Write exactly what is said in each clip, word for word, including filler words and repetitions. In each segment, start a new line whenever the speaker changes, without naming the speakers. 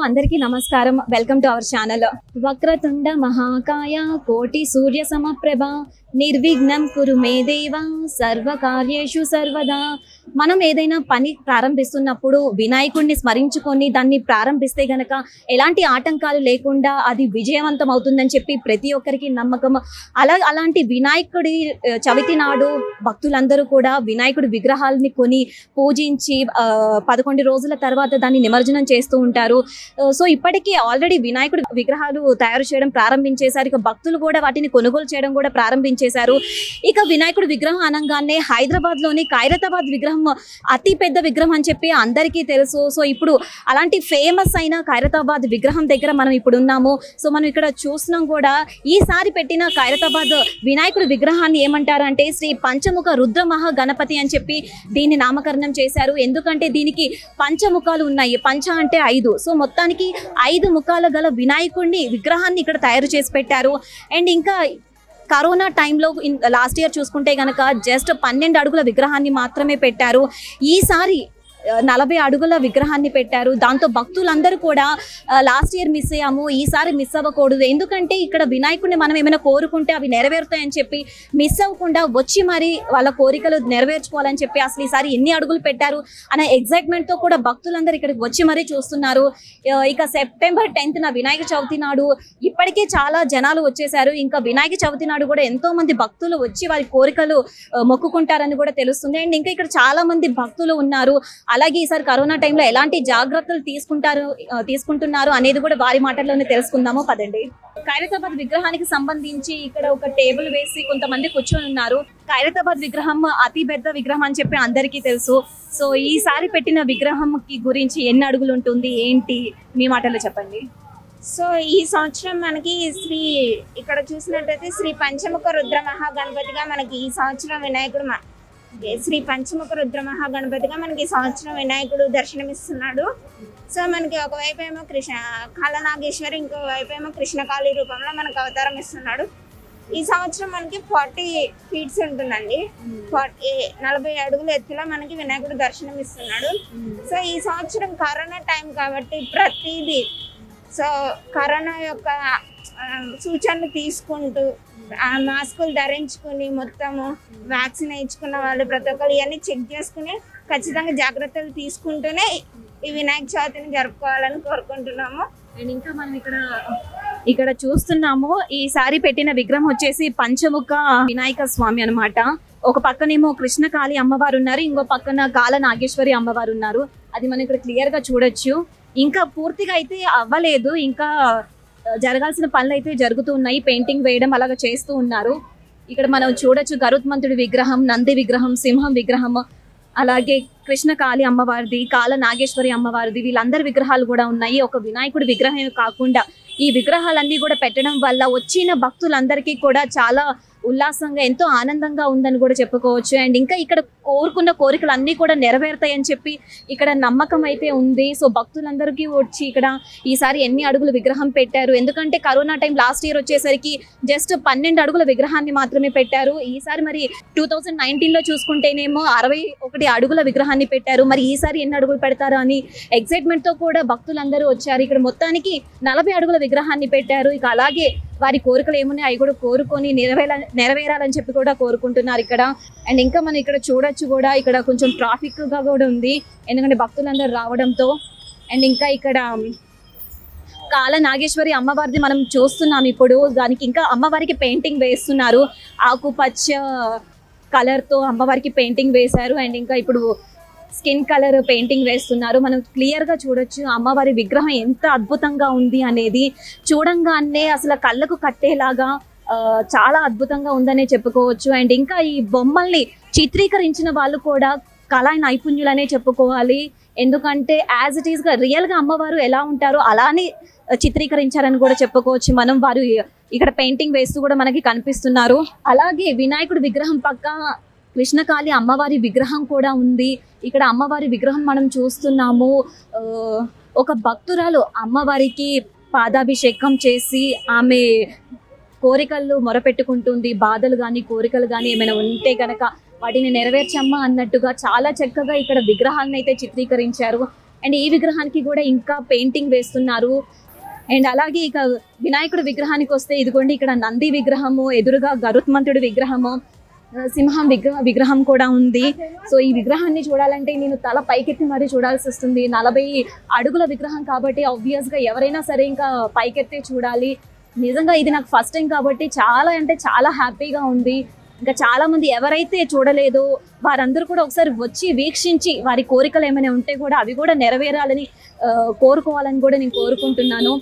అందరికీ నమస్కారం. Welcome to our channel. వక్రతుండ మహాకాయ కోటి సూర్య సమప్రభ నిర్విఘ్నం కురు మే దేవ సర్వకార్యేషు సర్వదా. మనం ఏదైనా పని ప్రారంభిస్తున్నప్పుడు వినాయకుడిని స్మరించుకొని దాన్ని ప్రారంభిస్తే గనక ఎలాంటి ఆటంకాలు లేకుండా అది విజయవంతం అవుతుందని చెప్పి ప్రతి ఒక్కరికి నమ్మకం. అలా అలాంటి వినాయకుడి చవితి నాడు భక్తులందరూ కూడా వినాయకుడి విగ్రహాలని కొని పూజించి పదకొండు రోజుల తర్వాత దాన్ని నిమజ్జనం చేస్తూ ఉంటారు. సో ఇప్పటికీ ఆల్రెడీ వినాయకుడి విగ్రహాలు తయారు చేయడం ప్రారంభించేశారు. ఇక భక్తులు కూడా వాటిని కొనుగోలు చేయడం కూడా ప్రారంభించారు. ఇక వినాయకుడి విగ్రహం అనగానే హైదరాబాద్ లోని ఖైరతాబాద్ విగ్రహం అతి పెద్ద విగ్రహం అని చెప్పి అందరికీ తెలుసు. సో ఇప్పుడు అలాంటి ఫేమస్ అయిన ఖైరతాబాద్ విగ్రహం దగ్గర మనం ఇప్పుడు ఉన్నాము. సో మనం ఇక్కడ చూస్తున్నాం కూడా. ఈసారి పెట్టిన ఖైరతాబాద్ వినాయకుడి విగ్రహాన్ని ఏమంటారంటే శ్రీ పంచముఖ రుద్ర మహా గణపతి అని చెప్పి దీన్ని నామకరణం చేశారు. ఎందుకంటే దీనికి పంచముఖాలు ఉన్నాయి. పంచ అంటే ఐదు. సో మొత్తానికి ఐదు ముఖాల గల వినాయకుడిని విగ్రహాన్ని ఇక్కడ తయారు చేసి పెట్టారు. అండ్ ఇంకా కరోనా టైంలో లాస్ట్ ఇయర్ చూసుకుంటే కనుక జస్ట్ పన్నెండు అడుగుల విగ్రహాన్ని మాత్రమే పెట్టారు. ఈసారి నలభై అడుగుల విగ్రహాన్ని పెట్టారు. దాంతో భక్తులందరూ కూడా లాస్ట్ ఇయర్ మిస్ అయ్యాము, ఈసారి మిస్ అవ్వకూడదు, ఎందుకంటే ఇక్కడ వినాయకుడిని మనం ఏమైనా కోరుకుంటే అవి నెరవేరుతాయని చెప్పి మిస్ అవ్వకుండా వచ్చి మరి వాళ్ళ కోరికలు నెరవేర్చుకోవాలని చెప్పి అసలు ఈసారి ఎన్ని అడుగులు పెట్టారు అనే ఎగ్జైట్మెంట్తో కూడా భక్తులందరూ ఇక్కడికి వచ్చి మరీ చూస్తున్నారు. ఇక సెప్టెంబర్ టెన్త్న వినాయక చవితి నాడు ఇప్పటికే చాలా జనాలు వచ్చేసారు. ఇంకా వినాయక చవితి నాడు కూడా ఎంతో మంది భక్తులు వచ్చి వారి కోరికలు మొక్కుకుంటారని కూడా తెలుస్తుంది. అండ్ ఇంకా ఇక్కడ చాలా మంది భక్తులు ఉన్నారు. అలాగే ఈసారి కరోనా టైంలో ఎలాంటి జాగ్రత్తలు తీసుకుంటారు తీసుకుంటున్నారు అనేది కూడా వారి మాటల్లోనే తెలుసుకుందాము. పదండి. ఖైరతాబాద్ విగ్రహానికి సంబంధించి ఇక్కడ ఒక టేబుల్ వేసి కొంతమంది కూర్చొని ఉన్నారు. ఖైరతాబాద్ విగ్రహం అతి పెద్ద విగ్రహం అని చెప్పి అందరికీ తెలుసు. సో ఈసారి పెట్టిన విగ్రహంకి గురించి ఎన్ని అడుగులు ఉంటుంది ఏంటి మీ మాటల్లో చెప్పండి.
సో ఈ సంవత్సరం మనకి శ్రీ ఇక్కడ చూసినట్టయితే శ్రీ పంచముఖ రుద్ర మహా గణపతిగా మనకి ఈ సంవత్సరం వినాయకుడు శ్రీ పంచముఖ రుద్ర మహా గణపతిగా మనకి ఈ సంవత్సరం వినాయకుడు దర్శనమిస్తున్నాడు. సో మనకి ఒకవైపు ఏమో కృష్ణ కాళనాగేశ్వరి, ఇంకో వైపు ఏమో కృష్ణకాళి రూపంలో మనకు అవతారం ఇస్తున్నాడు. ఈ సంవత్సరం మనకి ఫార్టీ ఫీట్స్ ఉంటుందండి. ఫార్టీ నలభై అడుగుల ఎత్తులో మనకి వినాయకుడు దర్శనం ఇస్తున్నాడు. సో ఈ సంవత్సరం కరోనా టైం కాబట్టి ప్రతిదీ సో కరోనా యొక్క సూచనలు తీసుకుంటూ మాస్కులు ధరించుకుని మొత్తము వ్యాక్సిన్ వేయించుకున్న వాళ్ళు ప్రతి ఒక్కరు ఇవన్నీ చెక్ చేసుకుని ఖచ్చితంగా జాగ్రత్తలు తీసుకుంటూనే ఈ వినాయక చవితిని జరుపుకోవాలని కోరుకుంటున్నాము.
అండ్ ఇంకా మనం ఇక్కడ ఇక్కడ చూస్తున్నాము. ఈసారి పెట్టిన విగ్రహం వచ్చేసి పంచముఖ వినాయక స్వామి అనమాట. ఒక పక్కనేమో కృష్ణకాళి అమ్మవారు ఉన్నారు, ఇంకో పక్కన కాళ నాగేశ్వరి అమ్మవారు ఉన్నారు. అది మనం ఇక్కడ క్లియర్ గా చూడొచ్చు. ఇంకా పూర్తిగా అయితే అవ్వలేదు, ఇంకా జరగాల్సిన పనులు అయితే జరుగుతూ ఉన్నాయి. పెయింటింగ్ వేయడం అలాగా చేస్తూ ఉన్నారు. ఇక్కడ మనం చూడొచ్చు గరుత్మంతుడి విగ్రహం, నంది విగ్రహం, సింహం విగ్రహం, అలాగే కృష్ణకాళి అమ్మవారిది, కాళ నాగేశ్వరి అమ్మవారిది, వీళ్ళందరి విగ్రహాలు కూడా ఉన్నాయి. ఒక వినాయకుడి విగ్రహం కాకుండా ఈ విగ్రహాలన్నీ కూడా పెట్టడం వల్ల వచ్చిన భక్తులందరికీ కూడా చాలా ఉల్లాసంగా ఎంతో ఆనందంగా ఉందని కూడా చెప్పుకోవచ్చు. అండ్ ఇంకా ఇక్కడ కోరుకున్న కోరికలు అన్నీ కూడా నెరవేరుతాయని చెప్పి ఇక్కడ నమ్మకం అయితే ఉంది. సో భక్తులందరికీ వచ్చి ఇక్కడ ఈసారి ఎన్ని అడుగుల విగ్రహం పెట్టారు, ఎందుకంటే కరోనా టైం లాస్ట్ ఇయర్ వచ్చేసరికి జస్ట్ పన్నెండు అడుగుల విగ్రహాన్ని మాత్రమే పెట్టారు. ఈసారి మరి టూ థౌజండ్ నైన్టీన్ లో చూసుకుంటేనేమో అరవై ఒకటి అడుగుల విగ్రహాన్ని పెట్టారు. మరి ఈసారి ఎన్ని అడుగులు పెడతారు అని ఎక్సైట్మెంట్ తో కూడా భక్తులందరూ వచ్చారు. ఇక్కడ మొత్తానికి నలభై అడుగుల విగ్రహాన్ని పెట్టారు. ఇక అలాగే వారి కోరికలు ఏమున్నాయి అవి కూడా కోరుకొని నెరవేర నెరవేరాలని చెప్పి కూడా కోరుకుంటున్నారు ఇక్కడ. అండ్ ఇంకా మనం ఇక్కడ చూడొచ్చు కూడా, ఇక్కడ కొంచెం ట్రాఫిక్ గా కూడా ఉంది ఎందుకంటే భక్తులందరూ రావడంతో. అండ్ ఇంకా ఇక్కడ కాళ నాగేశ్వరి అమ్మవారిది మనం చూస్తున్నాం ఇప్పుడు. దానికి ఇంకా అమ్మవారికి పెయింటింగ్ వేస్తున్నారు. ఆకుపచ్చ కలర్ తో అమ్మవారికి పెయింటింగ్ వేశారు. అండ్ ఇంకా ఇప్పుడు స్కిన్ కలర్ పెయింటింగ్ వేస్తున్నారు. మనం క్లియర్ గా చూడొచ్చు అమ్మవారి విగ్రహం ఎంత అద్భుతంగా ఉంది అనేది. చూడంగానే అసలు కళ్ళకు కట్టేలాగా చాలా అద్భుతంగా ఉందనే చెప్పుకోవచ్చు. అండ్ ఇంకా ఈ బొమ్మల్ని చిత్రీకరించిన వాళ్ళు కూడా కళా నైపుణ్యులనే చెప్పుకోవాలి. ఎందుకంటే యాజ్ ఇట్ ఈస్ గా రియల్ గా అమ్మవారు ఎలా ఉంటారో అలానే చిత్రీకరించారని కూడా చెప్పుకోవచ్చు మనం. వారు ఇక్కడ పెయింటింగ్ వేస్తూ కూడా మనకి కనిపిస్తున్నారు. అలాగే వినాయకుడి విగ్రహం పక్క కృష్ణకాళి అమ్మవారి విగ్రహం కూడా ఉంది. ఇక్కడ అమ్మవారి విగ్రహం మనం చూస్తున్నాము. ఒక భక్తురాలు అమ్మవారికి పాదాభిషేకం చేసి ఆమె కోరికలు మొరపెట్టుకుంటుంది. బాధలు కానీ కోరికలు కానీ ఏమైనా ఉంటే కనుక వాటిని నెరవేర్చమ్మా అన్నట్టుగా చాలా చక్కగా ఇక్కడ విగ్రహాలను అయితే చిత్రీకరించారు. అండ్ ఈ విగ్రహానికి కూడా ఇంకా పెయింటింగ్ వేస్తున్నారు. అండ్ అలాగే ఇక వినాయకుడి విగ్రహానికి వస్తే ఇదిగోండి ఇక్కడ నంది విగ్రహము, ఎదురుగా గరుత్మంతుడి విగ్రహము, సింహం విగ్రహ విగ్రహం కూడా ఉంది. సో ఈ విగ్రహాన్ని చూడాలంటే నేను తల పైకెత్తి మరీ చూడాల్సి వస్తుంది. నలభై అడుగుల విగ్రహం కాబట్టి ఆబ్వియస్గా ఎవరైనా సరే ఇంకా పైకెత్తే చూడాలి. నిజంగా ఇది నాకు ఫస్ట్ టైం కాబట్టి చాలా అంటే చాలా హ్యాపీగా ఉంది. ఇంకా చాలా మంది ఎవరైతే చూడలేదో వారందరూ కూడా ఒకసారి వచ్చి వీక్షించి వారి కోరికలు ఏమైనా ఉంటే కూడా అవి కూడా నెరవేరాలని కోరుకోవాలని కూడా నేను కోరుకుంటున్నాను.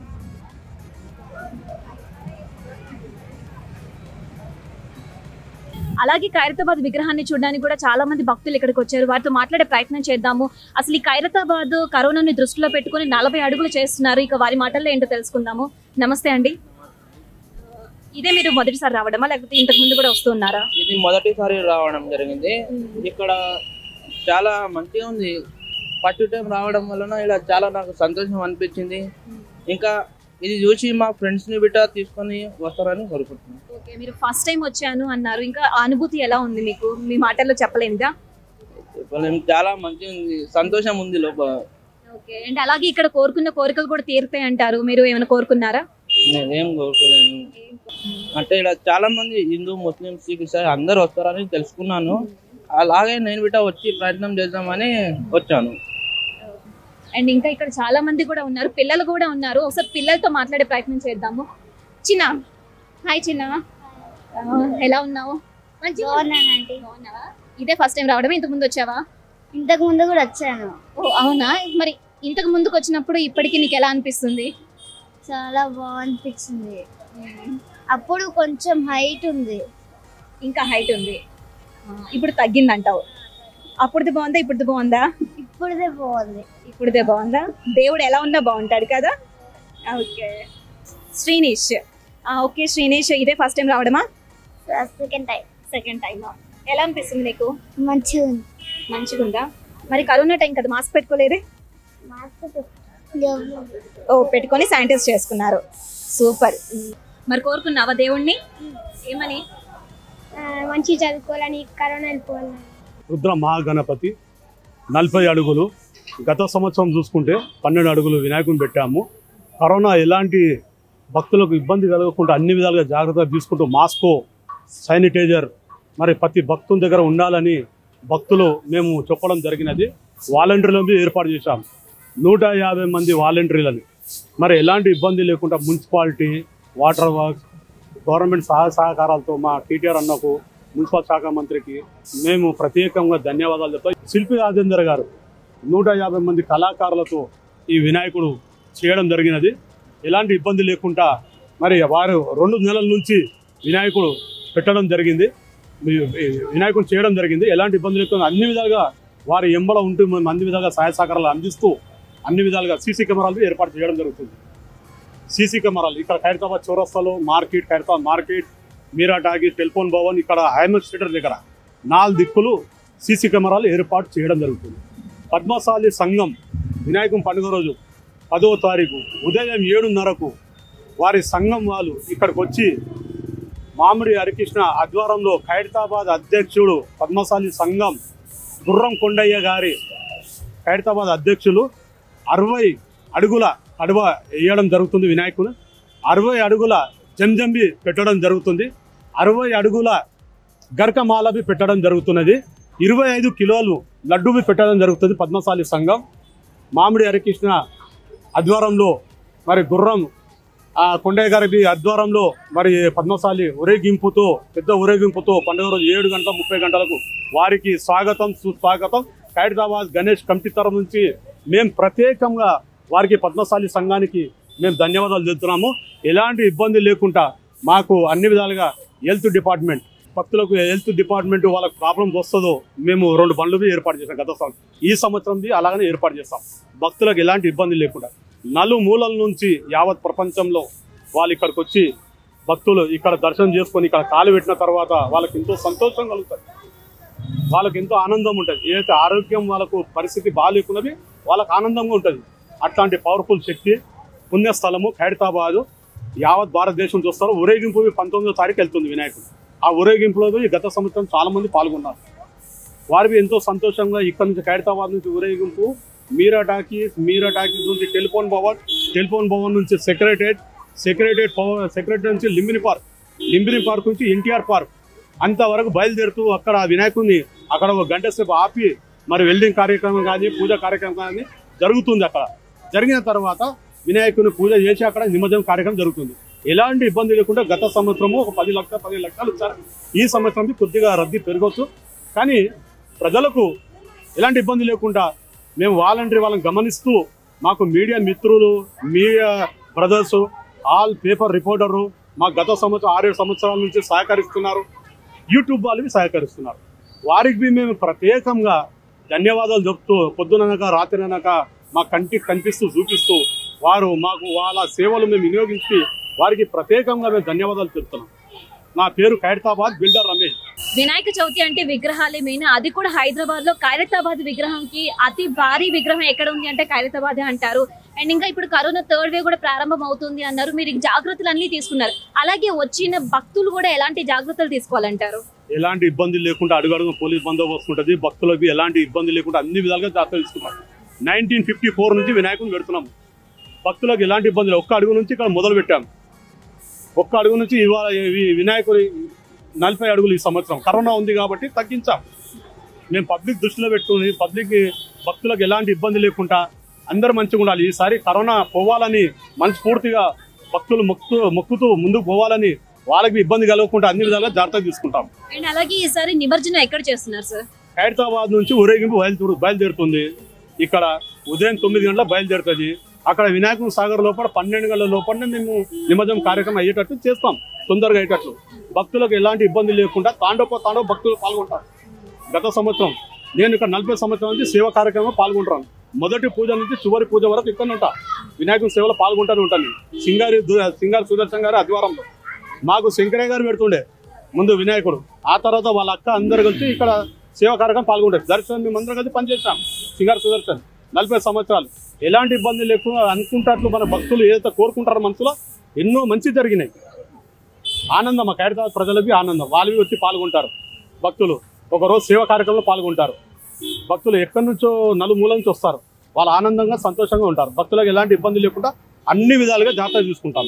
అలాగే ఖైరతాబాద్ విగ్రహాన్ని చూడడానికి కూడా చాలా మంది భక్తులు ఇక్కడికి వచ్చారు. వారితో మాట్లాడే ప్రయత్నం చేద్దాము. అసలు ఈ ఖైరతాబాద్ కరోనాని దృష్టిలో పెట్టుకుని నలభై అడుగులు చేస్తున్నారు. ఇక వారి మాటల్లో ఏంటో తెలుసుకుందాము. నమస్తే అండి. ఇదే మీరు మొదటిసారి రావడమా లేకపోతే ఇంతకు ముందు కూడా వస్తున్నారా?
ఇది మొదటిసారి రావడం జరిగింది. ఇక్కడ చాలా మంచిగా ఉంది. ఫస్ట్ టైం రావడం వలన ఇలా చాలా నాకు సంతోషం అనిపించింది. ఇంకా ఇది చూసి మా ఫ్రెండ్స్ ని బిట్ట తీసుకొని వస్తారని కోరుకుంటున్నాను.
ఓకే, మీరు ఫస్ట్ టైం వచ్చాను అన్నారు. ఇంకా అనుభూతి ఎలా ఉంది మీకు? మీ మాటల్లో చెప్పలేదా?
చాలా మంచిగా ఉంది, సంతోషం ఉంది లోపల.
ఓకే, అండ్ అలాగే ఇక్కడ కోరుకున్న కోరికలు కూడా తీరుతాయి అంటారు. మీరు ఏమైనా కోరుకున్నారా?
నేనేం కోరుకోలేను. అంటే ఇక్కడ చాలా మంది హిందూ, ముస్లిం, సిక్, ఇసాయి అందరు వస్తారని తెలుసుకున్నాను. అలాగే నేను బిట్ట వచ్చి ప్రయత్నం చేద్దామని వచ్చాను.
అండ్ ఇంకా ఇక్కడ చాలా మంది కూడా ఉన్నారు, పిల్లలు కూడా ఉన్నారు. ఒకసారి పిల్లలతో మాట్లాడే ప్రయత్నం చేద్దాము. చిన్న, హాయ్ చిన్న, ఎలా ఉన్నావు?
బాగున్నానండి.
ఇదే ఫస్ట్ టైం రావడం? ఇంతకు ముందు వచ్చావా?
ఇంతకు ముందు కూడా వచ్చాను.
ఓ అవునా? మరి ఇంతకు ముందుకు వచ్చినప్పుడు ఇప్పటికి నీకు ఎలా అనిపిస్తుంది?
చాలా బాగా అనిపించింది. అప్పుడు కొంచెం హైట్ ఉంది,
ఇంకా హైట్ ఉంది. ఇప్పుడు తగ్గిందంటావు? అప్పుడుది బాగుందా ఇప్పుడుది బాగుందా?
ఇప్పుడుదే బాగుంది.
ఇప్పుడుదే బాగుందా? దేవుడు ఎలా ఉన్నా బాగుంటాడు కదా. ఓకే శ్రీనిష్, ఓకే శ్రీనిష్, ఇదే ఫస్ట్ టైం రావడమా?
Second time.
Second time. ఎలా అనిపిస్తుంది నీకు?
మంచిగా ఉంది.
మంచిగా ఉందా? మరి కరోనా టైం కదా, మాస్క్ పెట్టుకోలేదే? ఓ పెట్టుకొని శానిటైజ్ చేసుకున్నారు. సూపర్. మరి కోరుకున్నావా దేవుణ్ణి ఏమని?
మంచి చదువుకోవాలని, కరోనా వెళ్ళిపోవాలని.
రుద్ర మహాగణపతి నలభై అడుగులు. గత సంవత్సరం చూసుకుంటే పన్నెండు అడుగులు వినాయకుని పెట్టాము. కరోనా ఎలాంటి భక్తులకు ఇబ్బంది కలగకుండా అన్ని విధాలుగా జాగ్రత్తగా తీసుకుంటూ మాస్కో, శానిటైజర్ మరి ప్రతి భక్తుని దగ్గర ఉండాలని భక్తులు మేము చెప్పడం జరిగినది. వాలంటీర్లను ఏర్పాటు చేశాం, నూట యాభై మంది వాలంటీర్లని. మరి ఎలాంటి ఇబ్బంది లేకుండా మున్సిపాలిటీ, వాటర్ వర్క్స్, గవర్నమెంట్ సహాయ సహకారాలతో మా టీటీఆర్ అన్నకు, మున్సిపల్ శాఖ మంత్రికి మేము ప్రత్యేకంగా ధన్యవాదాలు చెప్తాం. శిల్పి రాజేందర్ గారు నూట యాభై మంది కళాకారులతో ఈ వినాయకుడు చేయడం జరిగినది. ఎలాంటి ఇబ్బంది లేకుండా మరి వారు రెండు నెలల నుంచి వినాయకుడు పెట్టడం జరిగింది, వినాయకుడు చేయడం జరిగింది. ఎలాంటి ఇబ్బంది లేకుండా అన్ని విధాలుగా వారి ఎంబడ ఉంటూ మేము అన్ని విధాలుగా సహాయ సహకారాలు అందిస్తూ అన్ని విధాలుగా సీసీ కెమెరాలు ఏర్పాటు చేయడం జరుగుతుంది. సీసీ కెమెరాలు ఇక్కడ ఖైరతాబాద్ చౌరస్తాలో, market, Khairatabad market, Meera talkies, telephone Bhavan, ఇక్కడ హైమస్ థియేటర్ దగ్గర నాలుగు దిక్కులు సీసీ కెమెరాలు ఏర్పాటు చేయడం జరుగుతుంది. పద్మశాలి సంఘం వినాయకుని పండుగ రోజు పదవ తారీఖు ఉదయం ఏడున్నరకు వారి సంఘం వాళ్ళు ఇక్కడికి వచ్చి మామిడి హరికృష్ణ ఆధ్వర్యంలో ఖైరతాబాద్ అధ్యక్షుడు పద్మశాలి సంఘం గుర్రం కొండయ్య గారి ఖైరతాబాద్ అధ్యక్షులు అరవై అడుగుల కడువ వేయడం జరుగుతుంది. వినాయకుడు అరవై అడుగుల జంజంబి పెట్టడం జరుగుతుంది. అరవై అడుగుల గర్కమాలబి పెట్టడం జరుగుతున్నది. ఇరవై ఐదు కిలోలు లడ్డూబి పెట్టడం జరుగుతుంది. పద్మశాలి సంఘం మామిడి హరికృష్ణ ఆధ్వర్యంలో మరి గుర్రం కొండయ్య గారి ఆధ్వర్యంలో మరి పద్మశాలి ఊరేగింపుతో, పెద్ద ఊరేగింపుతో పండుగ రోజు ఏడు గంటల ముప్పై గంటలకు వారికి స్వాగతం సుస్వాగతం. ఖైరతాబాద్ గణేష్ కమిటీ తరఫు నుంచి మేము ప్రత్యేకంగా వారికి పద్మశాలి సంఘానికి మేము ధన్యవాదాలు చెప్తున్నాము. ఎలాంటి ఇబ్బంది లేకుండా మాకు అన్ని విధాలుగా హెల్త్ డిపార్ట్మెంట్, భక్తులకు హెల్త్ డిపార్ట్మెంట్ వాళ్ళకి ప్రాబ్లమ్స్ వస్తుందో మేము రెండు బండ్లు ఏర్పాటు చేస్తాం. గత సంవత్సరం ఈ సంవత్సరంది అలాగనే ఏర్పాటు చేస్తాం. భక్తులకు ఎలాంటి ఇబ్బంది లేకుండా నలుమూలల నుంచి యావత్ ప్రపంచంలో వాళ్ళు ఇక్కడికి వచ్చి భక్తులు ఇక్కడ దర్శనం చేసుకొని ఇక్కడ కాలు పెట్టిన తర్వాత వాళ్ళకి ఎంతో సంతోషం కలుగుతుంది, వాళ్ళకి ఎంతో ఆనందం ఉంటుంది. ఏదైతే ఆరోగ్యం వాళ్ళకు పరిస్థితి బాగాలేకున్నది వాళ్ళకి ఆనందంగా ఉంటుంది. అట్లాంటి పవర్ఫుల్ శక్తి పుణ్యస్థలము ఖైరతాబాదు యావత్ భారతదేశం చూస్తారు. ఊరేగింపు పంతొమ్మిదో తారీఖు వెళ్తుంది వినాయకుడు. ఆ ఊరేగింపులో గత సంవత్సరం చాలా మంది పాల్గొన్నారు. వారికి ఎంతో సంతోషంగా ఇక్కడ నుంచి ఖైరతాబాద్ నుంచి ఊరేగింపు మీరా టాకీస్ మీరా టాకీస్ నుంచి టెలిఫోన్ భవన్ టెలిఫోన్ భవన్ నుంచి సెక్రటరేట్ సెక్రటరేట్ సెక్రటరీ నుంచి లింబిని పార్క్ లింబిని పార్క్ నుంచి ఎన్టీఆర్ పార్క్ అంతవరకు బయలుదేరుతూ అక్కడ వినాయకుడిని అక్కడ ఒక గంట సేపు ఆపి మరి వెల్డింగ్ కార్యక్రమం కానీ పూజ కార్యక్రమం కానీ జరుగుతుంది. అక్కడ జరిగిన తర్వాత వినాయకుని పూజ చేసి అక్కడ నిమజ్జనం కార్యక్రమం జరుగుతుంది. ఎలాంటి ఇబ్బంది లేకుండా గత సంవత్సరము ఒక పది లక్షల పదిహేను లక్షలు ఇచ్చారు. ఈ సంవత్సరం కొద్దిగా రద్దీ పెరగవచ్చు, కానీ ప్రజలకు ఎలాంటి ఇబ్బంది లేకుండా మేము వాలంటరీ వాళ్ళని గమనిస్తూ మాకు మీడియా మిత్రులు, మీడియా బ్రదర్స్, ఆల్ పేపర్ రిపోర్టర్లు మాకు గత సంవత్సరం ఆరేడు సంవత్సరాల నుంచి సహకరిస్తున్నారు. యూట్యూబ్ వాళ్ళవి సహకరిస్తున్నారు. వారికి మేము ప్రత్యేకంగా ధన్యవాదాలు చెప్తూ పొద్దుననక రాత్రినక మా కంటికి కనిపిస్తూ చూపిస్తూ వారు మాకు వాళ్ళ సేవలు మేము వినియోగించి వారికి ప్రత్యేకంగా మేము ధన్యవాదాలు చెప్తున్నాం. నా పేరు ఖైరతాబాద్ బిల్డర్ రమేష్.
వినాయక చవితి అంటే విగ్రహాలే మెయిన్. అది కూడా హైదరాబాద్ లో ఖైరతాబాద్ విగ్రహంకి అతి భారీ విగ్రహం ఎక్కడ ఉంది అంటే ఖైరతాబాద్ అంటారు. అండ్ ఇంకా ఇప్పుడు కరోనా థర్డ్ వేవ్ కూడా ప్రారంభం అవుతుంది అన్నారు. మీరు జాగ్రత్తలు అన్ని తీసుకున్నారు. అలాగే వచ్చిన భక్తులు కూడా ఎలాంటి జాగ్రత్తలు తీసుకోవాలంటారు?
ఎలాంటి ఇబ్బంది లేకుండా అడుగడుగు పోలీస్ బందోబస్తు ఉంటుంది. భక్తులకి ఎలాంటి ఇబ్బంది లేకుండా అన్ని విధాలుగా జాగ్రత్తలు తీసుకున్నాం. నైన్టీన్ ఫిఫ్టీ ఫోర్ నుంచి వినాయకుని పెడుతున్నాము. భక్తులకు ఎలాంటి ఇబ్బంది లేదు. ఒక్క అడుగు నుంచి ఇక్కడ మొదలు పెట్టాము. ఒక్క అడుగు నుంచి ఇవాళ వినాయకుడి నలభై అడుగులు ఈ సంవత్సరం కరోనా ఉంది కాబట్టి తగ్గించాం. మేము పబ్లిక్ దృష్టిలో పెట్టుకుని పబ్లిక్ భక్తులకు ఎలాంటి ఇబ్బంది లేకుండా అందరూ మంచిగా ఉండాలి. ఈసారి కరోనా పోవాలని మనస్ఫూర్తిగా భక్తులు మొక్కు మొక్కుతూ ముందుకు పోవాలని వాళ్ళకి ఇబ్బంది కలగకుండా అన్ని విధాలుగా జాగ్రత్త తీసుకుంటాం.
అండ్ అలాగే ఈసారి నిమజ్జనం ఎక్కడ చేస్తున్నారు సార్?
హైదరాబాద్ నుంచి ఊరేగింపు బయలుదేరు బయలుదేరుతుంది. ఇక్కడ ఉదయం తొమ్మిది గంటల బయలుదేరుతుంది. అక్కడ వినాయకుని సాగర్ లోపల పన్నెండు గంటల లోపల మేము నిమజ్జనం కార్యక్రమం అయ్యేటట్టు చేస్తాం. తొందరగా అయ్యేటట్లు భక్తులకు ఎలాంటి ఇబ్బంది లేకుండా తాండవ తాండవ భక్తులు పాల్గొంటారు. గత సంవత్సరం నేను ఇక్కడ నలభై సంవత్సరాల నుంచి సేవా కార్యక్రమం పాల్గొంటాను. మొదటి పూజ నుంచి చివరి పూజ వరకు ఇక్కడ ఉంటా వినాయకుని సేవలో పాల్గొంటూనే ఉంటాను. సింగారి సింగారి సుదర్శన్ గారి ఆధ్వర్యంలో మాకు శంకరయ్య గారు పెడుతుండే ముందు వినాయకుడు. ఆ తర్వాత వాళ్ళ అక్క అందరు కలిసి ఇక్కడ సేవా కార్యక్రమం పాల్గొంటారు. దర్శనం మేము అందరం కలిసి పనిచేస్తాం. సింగారి సుదర్శన్ నలభై సంవత్సరాలు ఎలాంటి ఇబ్బంది లేకుండా అనుకుంటారు. మన భక్తులు ఏదైతే కోరుకుంటారో మనసులో ఎన్నో మంచి జరిగినాయి. ఆనందం మా ఖైరతాబాద్ ప్రజలకి ఆనందం. వాళ్ళు వచ్చి పాల్గొంటారు. భక్తులు ఒకరోజు సేవా కార్యక్రమంలో పాల్గొంటారు. భక్తులు ఎక్కడి నుంచో నలుమూల నుంచి వస్తారు. వాళ్ళు ఆనందంగా సంతోషంగా ఉంటారు. భక్తులకు ఎలాంటి ఇబ్బంది లేకుండా అన్ని విధాలుగా జాగ్రత్త చూసుకుంటాము.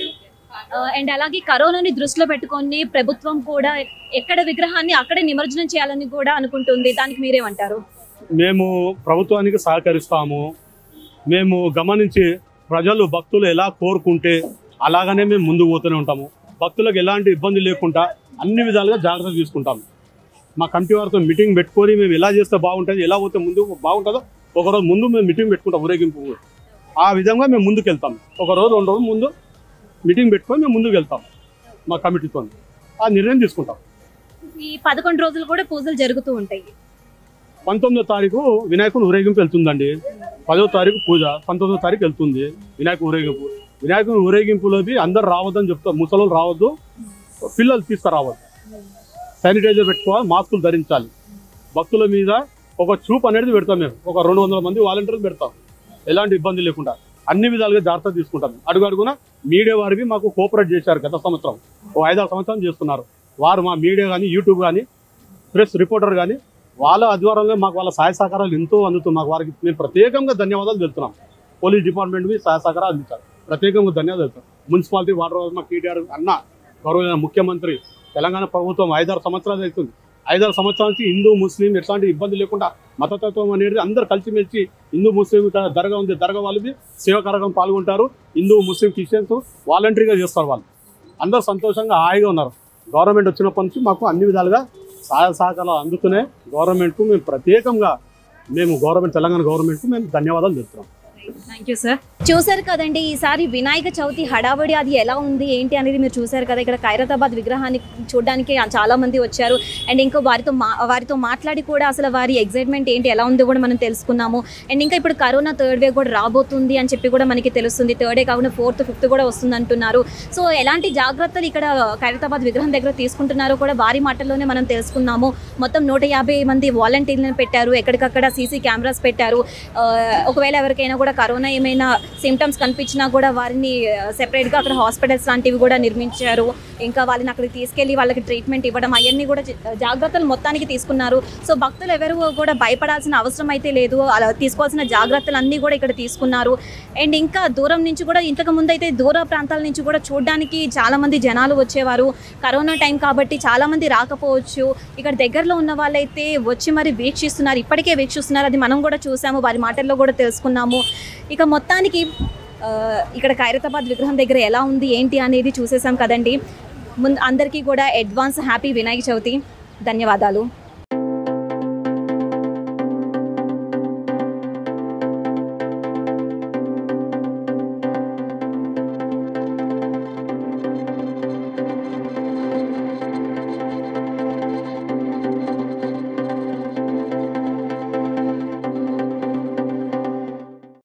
అండ్ అలాగే కరోనాని దృష్టిలో పెట్టుకొని ప్రభుత్వం కూడా ఎక్కడ విగ్రహాన్ని అక్కడే నిమజ్జనం చేయాలని కూడా అనుకుంటుంది. దానికి మీరేమంటారు?
మేము ప్రభుత్వానికి సహకరిస్తాము. మేము గమనించి ప్రజలు భక్తులు ఎలా కోరుకుంటే అలాగనే మేము ముందుకు పోతూనే ఉంటాము. భక్తులకు ఎలాంటి ఇబ్బంది లేకుండా అన్ని విధాలుగా జాగ్రత్త తీసుకుంటాము. మా కమిటీ వారితో మీటింగ్ పెట్టుకొని మేము ఎలా చేస్తే బాగుంటుంది, ఎలా పోతే ముందు బాగుంటుందో ఒకరోజు ముందు మేము మీటింగ్ పెట్టుకుంటాం. ఊరేగింపు ఆ విధంగా మేము ముందుకు వెళ్తాం. ఒకరోజు రెండు రోజులు ముందు మీటింగ్ పెట్టుకొని మేము ముందుకు వెళ్తాం. మా కమిటీతో ఆ నిర్ణయం తీసుకుంటాం.
ఈ పదకొండు రోజులు కూడా పూజలు జరుగుతూ ఉంటాయి.
పంతొమ్మిదో తారీఖు వినాయకుని ఊరేగింపు వెళ్తుందండి. పదో తారీఖు పూజ, పంతొమ్మిదో తారీఖు వెళ్తుంది వినాయకుని ఊరేగింపు. వినాయకుని ఊరేగింపులోకి అందరు రావద్దని చెప్తారు. ముసలు రావద్దు, పిల్లలు తీసుకురావద్దు, శానిటైజర్ పెట్టుకోవాలి, మాస్కులు ధరించాలి. భక్తుల మీద ఒక చూపు అనేది పెడతాం. మేము ఒక రెండు వందల మంది వాలంటీర్లు పెడతాం. ఎలాంటి ఇబ్బంది లేకుండా అన్ని విధాలుగా జాగ్రత్త తీసుకుంటాం. అడుగు అడుగున మీడియా వారికి మాకు కోఆపరేట్ చేశారు. గత సంవత్సరం ఓ ఐదారు సంవత్సరం చేస్తున్నారు. వారు మా మీడియా కానీ యూట్యూబ్ కానీ ప్రెస్ రిపోర్టర్ కానీ వాళ్ళ ఆధ్వర్యంలో మాకు వాళ్ళ సహాయ సహకారాలు ఎంతో అందుతూ మాకు వారికి మేము ప్రత్యేకంగా ధన్యవాదాలు తెలుపుతున్నాం. పోలీస్ డిపార్ట్మెంట్కి సహాయ సహకారాలు అందించారు. ప్రత్యేకంగా ధన్యవాదాలు తెలుపుతాం. మున్సిపాలిటీ వాటర్ మా కేటీఆర్ అన్న గౌరవ ముఖ్యమంత్రి తెలంగాణ ప్రభుత్వం ఐదారు సంవత్సరాలు అవుతుంది. ఐదారు సంవత్సరాల నుంచి హిందూ ముస్లిం ఎట్లాంటి ఇబ్బంది లేకుండా మతతత్వం అనేది అందరు కలిసిమెలిసి హిందూ ముస్లిం దర్గా ఉంది, దర్గా వాళ్ళకి సేవా కార్యక్రమం పాల్గొంటారు. హిందూ ముస్లిం క్రిస్టియన్స్ వాలంటరీగా చేస్తారు. వాళ్ళు అందరూ సంతోషంగా హాయిగా ఉన్నారు. గవర్నమెంట్ వచ్చినప్పటి నుంచి మాకు అన్ని విధాలుగా సహాయ సహకారాలు అందుతున్నాయి. గవర్నమెంట్కు మేము ప్రత్యేకంగా మేము గవర్నమెంట్ తెలంగాణ గవర్నమెంట్కు మేము ధన్యవాదాలు చెప్తున్నాం.
Thank you sir. చూసారు కదండి ఈసారి వినాయక చవితి హడావడి అది ఎలా ఉంది ఏంటి అనేది మీరు చూసారు కదా. ఇక్కడ ఖైరతాబాద్ విగ్రహాన్ని చూడడానికి చాలా మంది వచ్చారు. అండ్ ఇంకా వారితో మా వారితో మాట్లాడి కూడా అసలు వారి ఎగ్జైట్మెంట్ ఏంటి ఎలా ఉందో కూడా మనం తెలుసుకున్నాము. అండ్ ఇంకా ఇప్పుడు కరోనా థర్డ్ వేవ్ కూడా రాబోతుంది అని చెప్పి కూడా మనకి తెలుస్తుంది. థర్డే కాకుండా ఫోర్త్ ఫిఫ్త్ కూడా వస్తుంది అంటున్నారు. సో ఎలాంటి జాగ్రత్తలు ఇక్కడ ఖైరతాబాద్ విగ్రహం దగ్గర తీసుకుంటున్నారో కూడా వారి మాటల్లోనే మనం తెలుసుకున్నాము. మొత్తం నూట యాభై మంది వాలంటీర్లను పెట్టారు. ఎక్కడికక్కడ సీసీ కెమెరాస్ పెట్టారు. ఒకవేళ ఎవరికైనా కూడా ఇక్కడ కరోనా ఏమైనా సిమ్టమ్స్ కనిపించినా కూడా వారిని సెపరేట్గా అక్కడ హాస్పిటల్స్ లాంటివి కూడా నిర్మించారు. ఇంకా వాళ్ళని అక్కడికి తీసుకెళ్ళి వాళ్ళకి ట్రీట్మెంట్ ఇవ్వడం అవన్నీ కూడా జాగ్రత్తలు మొత్తానికి తీసుకున్నారు. సో భక్తులు ఎవరు కూడా భయపడాల్సిన అవసరం అయితే లేదు. అలా తీసుకోవాల్సిన జాగ్రత్తలు అన్నీ కూడా ఇక్కడ తీసుకున్నారు. అండ్ ఇంకా దూరం నుంచి కూడా ఇంతకు ముందు అయితే దూర ప్రాంతాల నుంచి కూడా చూడడానికి చాలామంది జనాలు వచ్చేవారు. కరోనా టైం కాబట్టి చాలామంది రాకపోవచ్చు. ఇక్కడ దగ్గరలో ఉన్న వాళ్ళైతే వచ్చి మరి వీక్షిస్తున్నారు, ఇప్పటికే వీక్షిస్తున్నారు. అది మనం కూడా చూసాము, వారి మాటల్లో కూడా తెలుసుకున్నాము. ఇక మొత్తానికి ఇక్కడ ఖైరతాబాద్ విగ్రహం దగ్గర ఎలా ఉంది ఏంటి అనేది చూసేసాం కదండి. ముందు అందరికీ కూడా అడ్వాన్స్ హ్యాపీ వినాయక చవితి. ధన్యవాదాలు.